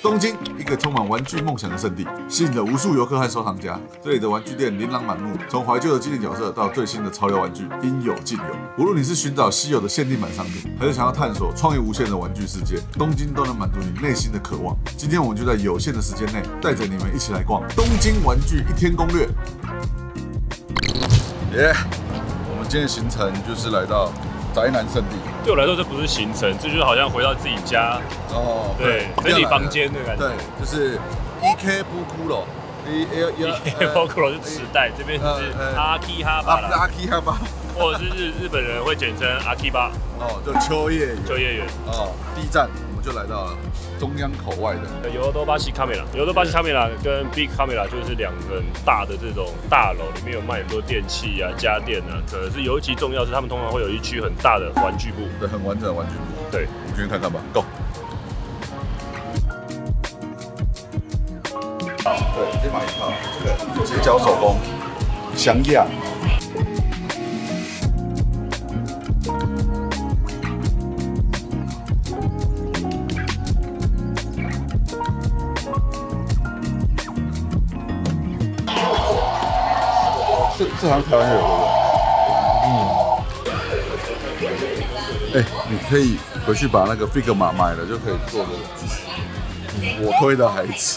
东京，一个充满玩具梦想的圣地，吸引着无数游客和收藏家。这里的玩具店琳琅满目，从怀旧的经典角色到最新的潮流玩具，应有尽有。无论你是寻找稀有的限定版商品，还是想要探索创意无限的玩具世界，东京都能满足你内心的渴望。今天我们就在有限的时间内，带着你们一起来逛东京玩具一天攻略。耶！我们今天的行程就是来到宅男圣地。 对我来说，这不是行程，这就是好像回到自己家哦，对，整理房间的感觉。 对，就是 EK 布库罗 ，EK 布库罗是池袋，这边是阿基哈巴啦， 阿基哈巴， 或者是日本人会简称阿基巴。 哦，就秋叶原。哦，第一站我们就来到了中央口外的ヨドバシカメラ。ヨドバシカメラ跟 Big Camera 就是两个大的这种大楼，里面有卖很多电器啊、家电啊。可是尤其重要是，他们通常会有一区很大的玩具部， 对，很完整的玩具部。 对， 我们进去看看吧 ，Go。对，先买一套，这个结角手工，祥雅。这好像台湾有的，你可以回去把那个 Figma 买了，就可以做这个。我推的孩子，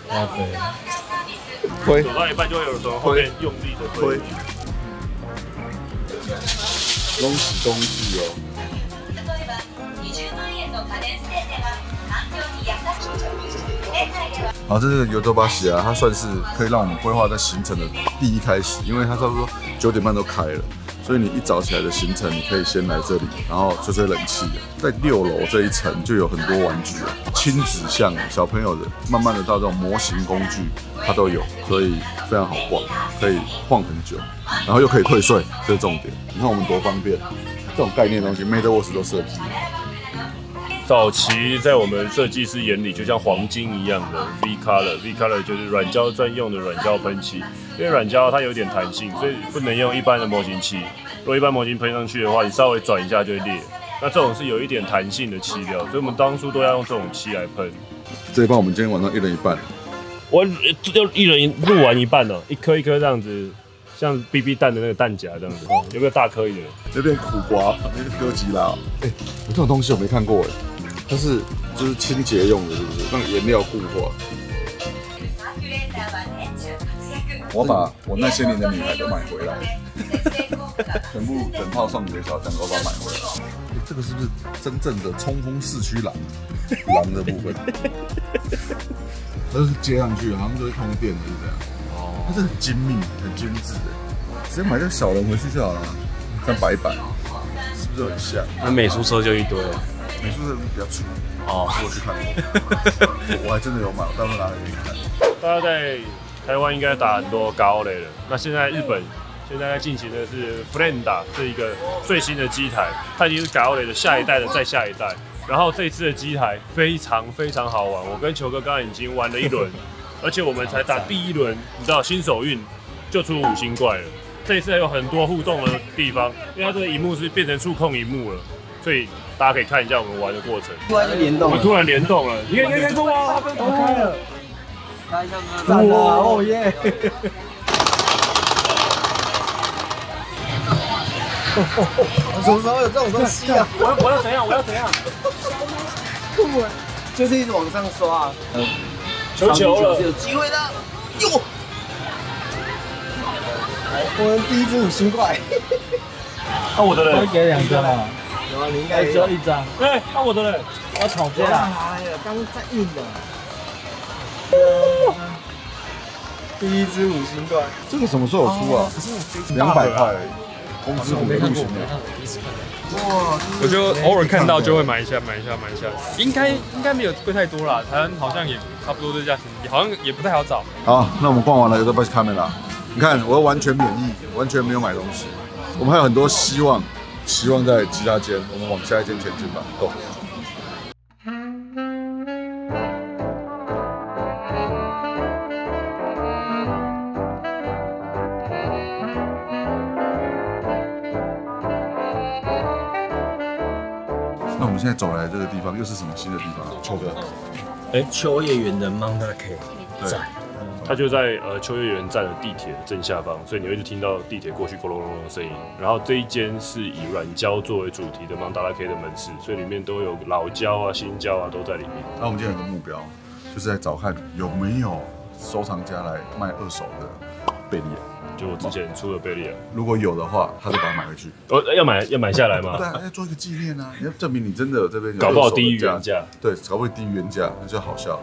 推， 走到一半就会有人从后面用力的推。 恭喜恭喜哦！好，这是尤多巴西啊，它算是可以让我们规划在行程的第一开始，因为它差不多9点半都开了，所以你一早起来的行程，你可以先来这里，然后吹吹冷气。在6楼这一层就有很多玩具了，亲子向小朋友的，慢慢的到这种模型工具，它都有，所以非常好逛，可以晃很久，然后又可以退税，这是重点。你看我们多方便，这种概念的东西 ，MadeWorks 都设计了。 早期在我们设计师眼里，就像黄金一样的 V-Color 就是软胶专用的软胶喷漆。因为软胶它有点弹性，所以不能用一般的模型漆。如果一般模型喷上去的话，你稍微转一下就会裂。那这种是有一点弹性的漆料，所以我们当初都要用这种漆来喷。 这一半我们今天晚上一人一半。 我要一人录完一半哦，一颗一颗这样子，像 BB 弹的那个弹夹这样子。有没有大颗一点？ 这边苦瓜，那是哥吉拉。这种东西我没看过它是就是清洁用的，是不是？让颜料固化。我把我那些年的女孩都买回来，全部整套送给小江，都把它买回来。这个是不是真正的冲锋市区狼的部分？它是接上去，好像就会通电的，是这样。哦，它是很精密、很精致的，直接买这个小人回去就好了，这样摆一摆，是不是很像？ 那美术车就一堆。 美术车比较粗哦，我去看过，我还真的有买，我到时候拿来给你看。 大家在台湾应该打很多高垒了，那现在日本现在在进行的是 Frenda 这一个最新的机台，它已经是高垒的下一代的再下一代。然后这次的机台非常好玩，我跟球哥刚刚已经玩了一轮，而且我们才打第1轮，你知道新手运就出5星怪了。这一次还有很多互动的地方，因为它这个荧幕是变成触控荧幕了，所以大家可以看一下我们玩的过程。 突然就联动了， 我们突然联动了，你看哇，它被打开了， 开箱赞了，哦耶！什么时候有这种东西啊？ 我要怎样？ 酷哎！就是一直往上刷， 球了， 有机会的，哟！我们第一只5星怪。 那我的嘞？ 会给2张啊？ 有啊，你应该只有1张。 对，那我的嘞？ 我吵架。 刚在硬的。第一只5星怪， 这个什么时候有出啊？200块而已。工资没看过， 哇！我就偶尔看到就会买一下。应该没有贵太多啦，台湾好像也差不多这价钱，好像也不太好找。 好，那我们逛完了，有的不去看没啦？你看，我要完全免疫，完全没有买东西。我们还有很多希望在其他间，我们往下一间前进吧。Go。那我们现在走来这个地方又是什么新的地方？秋哥， 秋叶原的 Mount K 站， 它就在秋叶原站的地铁的正下方，所以你会一直听到地铁过去咕隆隆隆的声音。然后这一间是以软胶作为主题的曼达拉 K 的门市，所以里面都有老胶啊、新胶啊都在里面。 那我们今天有个目标，就是在找看有没有收藏家来卖二手的贝利亚。 就我之前出的贝利亚， 如果有的话，他就把它买回去。 要买下来吗？ 对啊，要做一个纪念啊！你要证明你真的有这边有搞不好低于原价。 对，搞不好低于原价，那就好笑。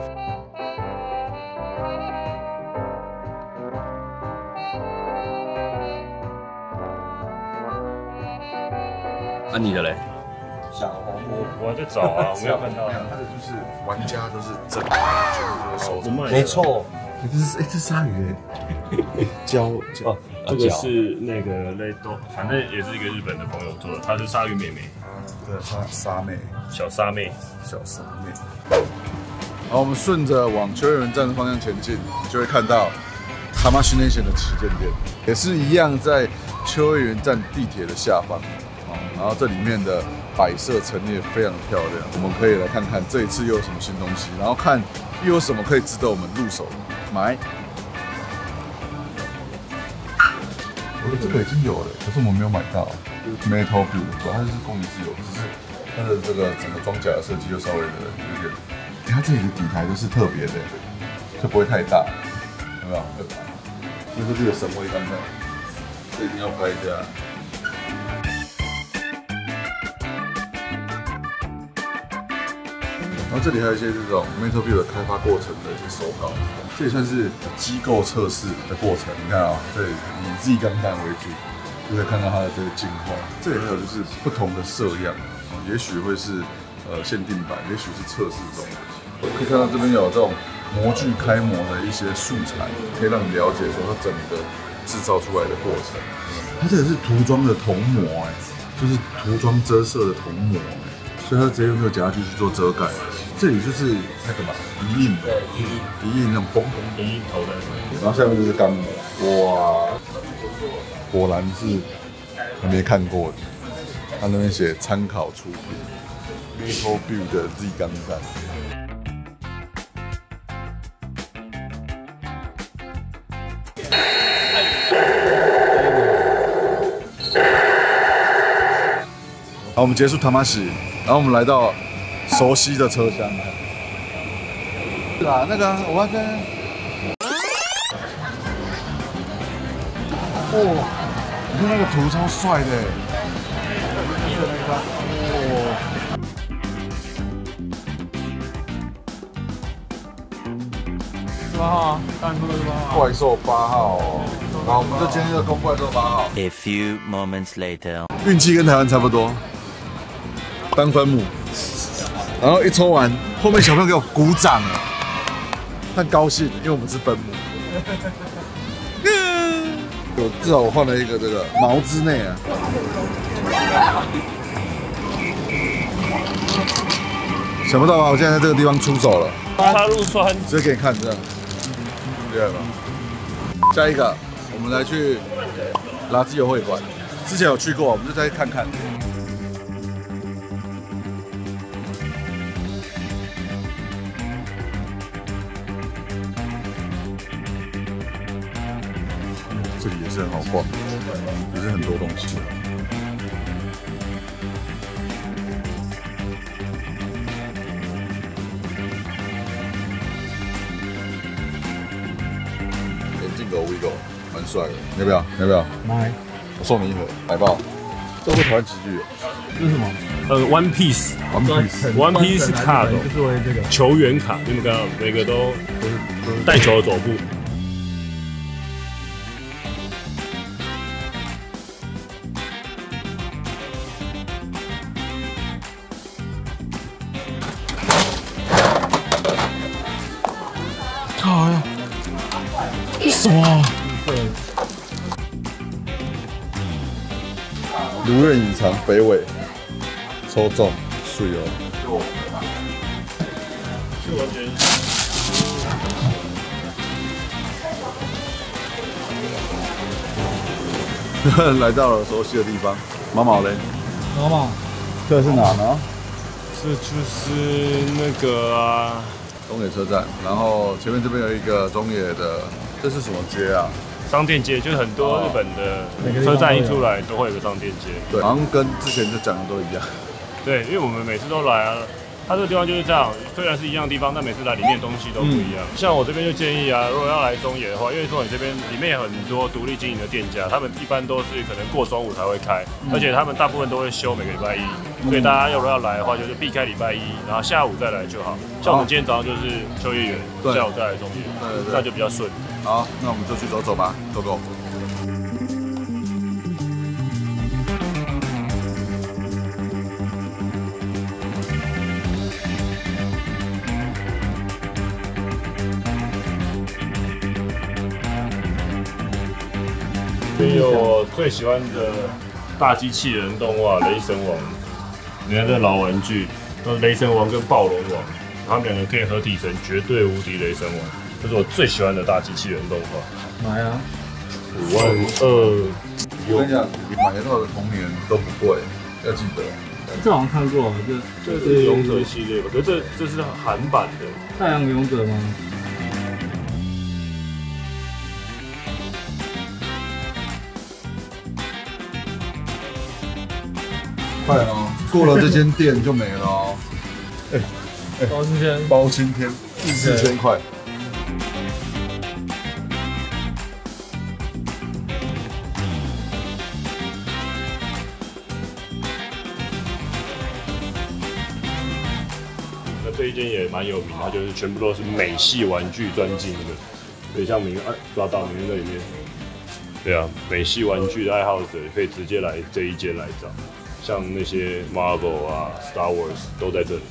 啊，你的嘞？ 小红我还在找啊，我没有看到。 它的就是玩家都是真的，就是收藏。 没错， 这鲨鱼胶哦，这个是那个雷多，反正也是一个日本的朋友做的，她是鲨鱼妹妹， 对，鲨妹， 小鲨妹。 好，我们顺着往秋叶原站的方向前进，就会看到Tamashii的旗舰店，也是一样在秋叶原站地铁的下方。然后这里面的摆设陈列非常漂亮，我们可以来看看这一次又有什么新东西，然后看又有什么可以值得我们入手买。我觉得这个已经有了，可是我们没有买到，就是 Metal Build， 它就是供应自由，只是它的这个整个装甲的设计又稍微的有点，它这里的底台都是特别的，就不会太大，有没有？就是这个神威钢弹，这一定要拍一下。然后这里还有一些这种 Metal Build 开发过程的一些手稿，这也算是机构测试的过程。你看啊，这里以 Z 钢弹为主，就可以看到它的这个进化。这里还有就是不同的色样，也许会是限定版，也许是测试中的。可以看到这边有这种模具开模的一些素材，可以让你了解说它整个制造出来的过程。它这个是涂装的铜模，就是涂装遮色的铜模，所以它直接用这个夹具去做遮盖。这里就是那个嘛，一印，对，一印那种崩一印头的， 然后下面就是钢模，哇，果然是还没看过的。他那边写参考出品 ，Metal Build 的 Z 钢弹。好，我们结束Tamashii，然后我们来到熟悉的车厢。是啊，那个我要跟，哦，你看那个图超帅的， 8号啊，当然说的是8号。 怪兽8号哦，好，我们就今天就攻怪兽8号。 A few moments later， 运气跟台湾差不多，当分母，然后一抽完，后面小朋友给我鼓掌了，他很高兴，因为我们是分母。至少我换了一个这个毛之内啊。想不到吧？我现在在这个地方出手了。 插入穿， 直接给你看这样，厉害吧？下一个，我们来去垃圾油会馆，之前有去过，我们就再看看。这里也是很好逛，也是很多东西。进口 Vigo 蛮帅的，要不要？要不要？ 买。 我送你一盒海报，这会台湾极具。 这是什么 ？One Piece card， 就是为这个球员卡，你们看到每个都带球的走步。 靠呀！这什么？如愿以偿，北纬抽中，水哦。 是完全。 来到了熟悉的地方，毛毛嘞？ 毛毛， 这是哪呢？ 这就是那个啊， 中野车站，然后前面这边有一个中野的，这是什么街啊？ 商店街就是很多日本的车站一出来都会有个商店街， 对，好像跟之前就讲的都一样。 对，因为我们每次都来啊，它这个地方就是这样，虽然是一样的地方，但每次来里面东西都不一样。像我这边就建议啊，如果要来中野的话，因为中野这边里面有很多独立经营的店家，他们一般都是可能过中午才会开，而且他们大部分都会休每个礼拜一，所以大家如果要来的话，就是避开礼拜一，然后下午再来就好。像我们今天早上就是秋叶原，下午再来中野，这样就比较顺。 好，那我们就去走走吧，走走。 这边有我最喜欢的大机器人动画《雷神王》，你看这老玩具，都是雷神王跟暴龙王，他们两个可以合体成绝对无敌雷神王，这是我最喜欢的大机器人动画。 买啊 52000。 我跟你讲，你买得到的童年都不贵，要记得。 这好像看过， 这是勇者系列吧？可是这是韩版的太阳勇者吗？ 快哦，过了这间店就没了哦。 包今天包青天4000块。 那这一间也蛮有名，它就是全部都是美系玩具专精的，所以像抓到明在里面。对啊，美系玩具的爱好者可以直接来这一间来找。像那些 Marvel 啊、Star Wars 都在这里。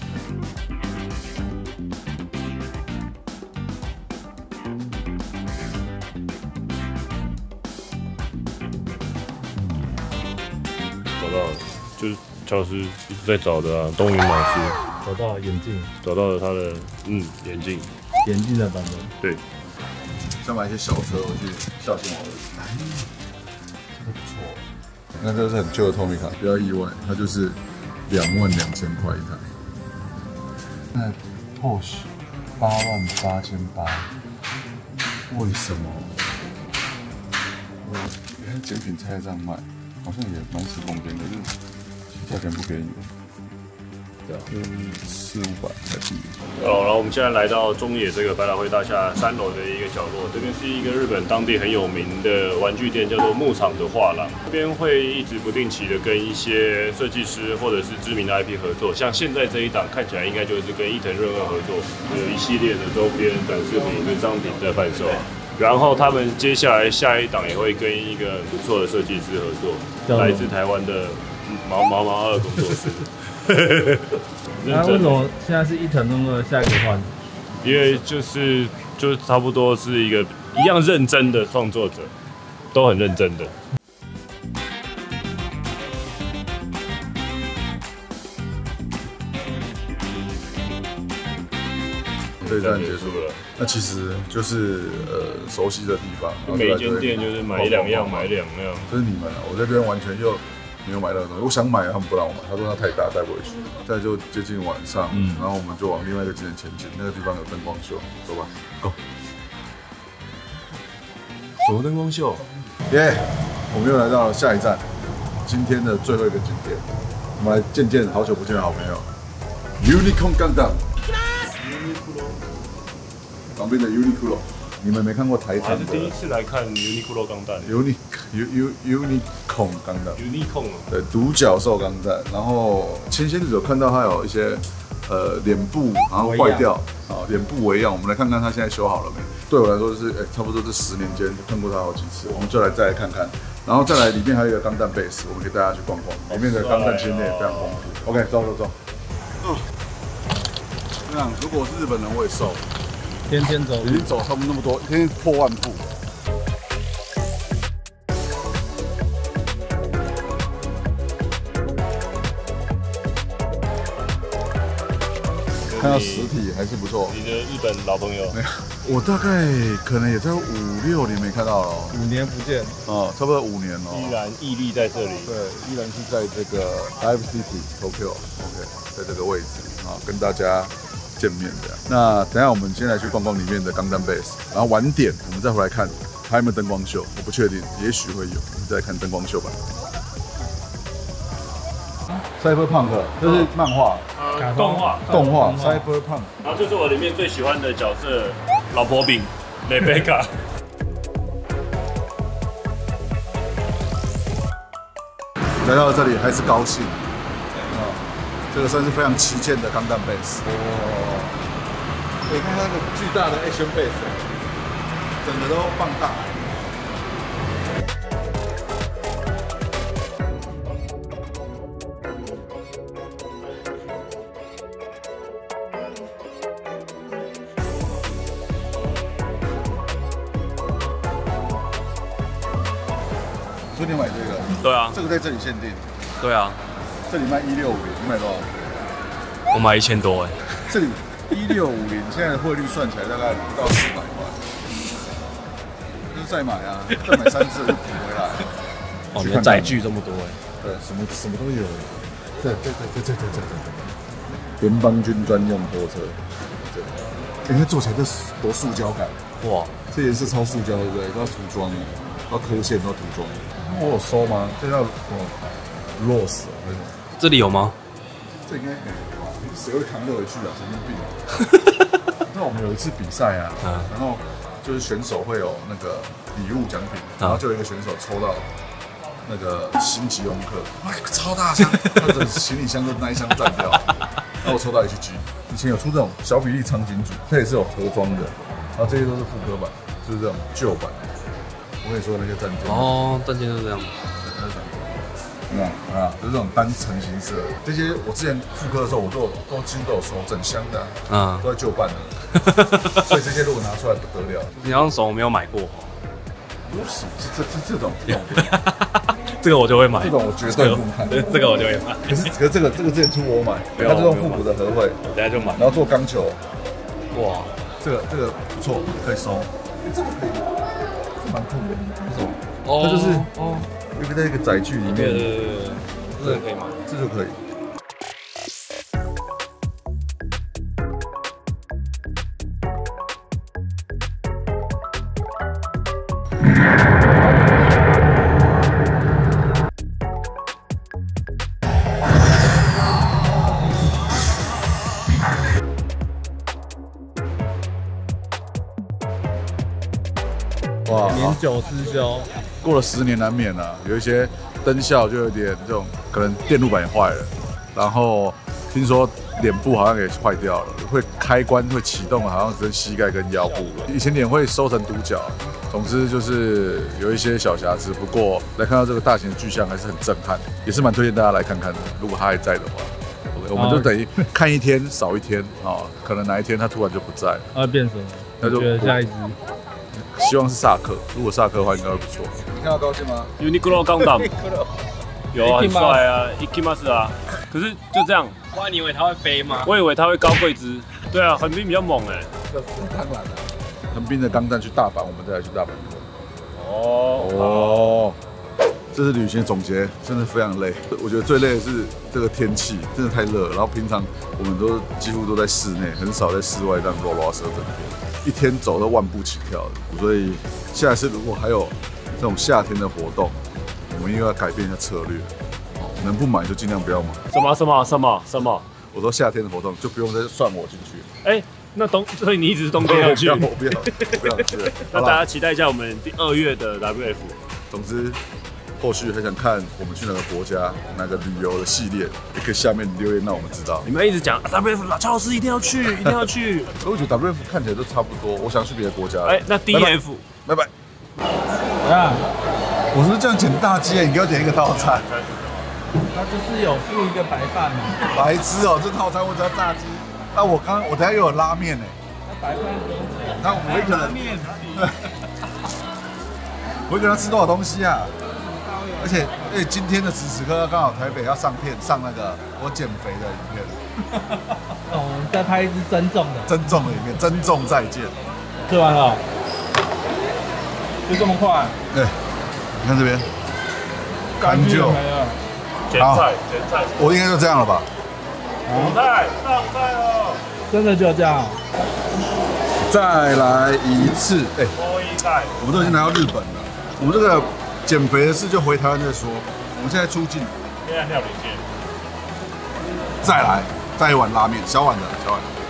找到了，就是乔斯一直在找的啊，东云老师找到了眼镜， 找到了他的眼镜的版本。 对， 想买一些小车回去孝敬我儿子。这个不错。那这是很旧的透明卡，不要意外，它就是22000块一台。那 Porsche 88800，为什么？你看简品菜这样卖，好像也蛮10公斤的，就是价钱不便宜。对啊，400-500台币。 然后我们现在来到中野这个百老汇大厦3楼的一个角落，这边是一个日本当地很有名的玩具店，叫做牧场的画廊。这边会一直不定期的跟一些设计师或者是知名的 IP 合作，像现在这一档看起来应该就是跟伊藤润二合作，有一系列的周边展示品跟商品在贩售。然后他们接下来下一档也会跟一个不错的设计师合作，来自台湾的毛二工作室。 那为什么现在是伊藤润二，下一个换？ 因为就是差不多是一个一样认真的创作者，都很认真的。 这一站结束了，那其实就是熟悉的地方， 每一间店就是买2样，买2样。 这是你们啊，我这边完全又没有买到的东西，我想买，他们不让我买，他说它太大带不回去。再就接近晚上，然后我们就往另外一个景点前进，那个地方有灯光秀，走吧 ，Go。 什么灯光秀？ 耶！我们又来到了下一站，今天的最后一个景点，我们来见见好久不见的好朋友 Unicorn Gundam。旁边的 Uniqlo， 你们没看过台产的？ 还是第一次来看 Uniqlo 钢弹。 Unicorn 钢弹。 Unicorn 对，独角兽钢弹。然后前些日子有看到它有一些脸部然后坏掉啊，脸部微恙。我们来看看它现在修好了没？对我来说就是差不多这10年间看过它好几次，我们就再来看看。然后再来里面还有一个钢弹 base， 我们给大家去逛逛，里面的钢弹纪念也非常丰富。OK， 走。这样，如果我是日本人，我也瘦。 天天走， 已经走差不多那么多，一天破10000步。看到实体还是不错。 你的日本老朋友？ 没有，我大概可能也在5-6年没看到了。 5年不见， 差不多5年了。 依然屹立在这里。 对，依然是在这个 Live City Tokyo，OK， 在这个位置啊，跟大家见面这样。那等一下我们先来去逛逛里面的钢弹 base， 然后晚点我们再回来看还有没有灯光秀，我不确定，也许会有，我们再来看灯光秀吧。Cyberpunk 这是漫画、 动画 Cyberpunk， 然后这是我里面最喜欢的角色，老婆饼Rebecca。 来到这里还是高兴，这个算是非常旗舰的钢弹 base。你看它那个巨大的 action base， 整个都放大。所以你买这个？ 对啊， 这个在这里限定。 对啊， 这里卖1650，你买多少？ 我买1000多哎。 这里1650，现在的汇率算起来大概不到400块。就是再买啊，再买3次就补回来。 哦，你的载具这么多哎。 对，什么都有。对。联邦军专用拖车。对。你看做起来这多塑胶感。哇，这颜色超塑胶，对不对？都要涂装的，都要刻线，都要涂装。我有收吗？这叫Rose 还是什么？ 这里有吗？ 这应该谁会扛得回去啊？神经病！那我们有一次比赛啊，然后就是选手会有那个礼物奖品，然后就有一个选手抽到那个星级翁克，哇，超大箱，他的行李箱都那一箱占掉。然后我抽到 HG， 以前有出这种小比例长颈组，它也是有盒装的，然后这些都是复刻版，就是这种旧版。我跟你说那些战舰哦，战舰都是这样。 就是这种单层型色，这些我之前复刻的时候，我都几乎都有收，整箱的，都在旧版的，所以这些如果拿出来不得了。 你要用手我没有买过， 不是这种， 这个我就会买， 这种我绝对不看， 这个我就会买。 可是这个之前出我买，它是用复古的合会， 我等下就买， 然后做钢球， 哇， 这个不错，可以收，这个可以，这蛮酷的，这种，它就是又在一个载具里面， 这个可以买， 这就可以。哇， 年久失修。 过了10年难免啊，有一些灯效就有点这种，可能电路板也坏了，然后听说脸部好像也坏掉了，会开关会启动，好像只剩膝盖跟腰部了。以前脸会收成独角，总之就是有一些小瑕疵。不过来看到这个大型的巨象还是很震撼，也是蛮推荐大家来看看的。如果它还在的话，我们就等于看一天少一天啊，可能哪一天它突然就不在了。 它会变什么？ 那就下一只。 希望是萨克，如果萨克的话应该会不错。你看到高兴吗 ？Uniqlo 钢弹有啊，很帅啊 ，Ikimas 啊。可是就这样， 哇，你以为它会飞吗？ 我以为它会高贵姿。对啊，横滨比较猛哎。 当然了，横滨的钢弹去大阪，我们再来去大阪。这是旅行总结，真的非常累。我觉得最累的是这个天气，真的太热了。然后平常我们都几乎都在室内，很少在室外这样拉扯整天。一天走都万步起跳的，所以下一次如果还有这种夏天的活动，我们又要改变一下策略，能不买就尽量不要买。 什么？ 我说夏天的活动就不用再算我进去。 哎，那所以你一直是冬天要去？ 我不要去了。 那大家期待一下我们第2月的 WF。 总之，后续还想看我们去哪个国家、哪个旅游的系列，也可以下面留言让我们知道。 你们一直讲 WF， 乔老师一定要去，一定要去。 我觉得 WF 看起来都差不多，我想去别的国家。 哎，那 DF， 拜拜。我是不是这样捡大鸡？你给我点一个套餐。 它就是有附一个白饭嘛。 白痴哦，这套餐我只要炸鸡。那我等下又有拉面呢。 那白饭不用钱。 那我一个人面。我一个人吃多少东西啊？而且今天的此刻刚好台北要上那个我减肥的影片。 我们再拍一支增重的影片，增重再见。 吃完了，就这么快？ 对，你看这边， 干就没了。 前菜， 我应该就这样了吧？ 上菜了。 这真的就这样。 再来一次， 多一代， 我们都已经来到日本了，我们这个减肥的事就回台湾再说。我们现在出境， 现在料理店， 再来一碗拉面，小碗的。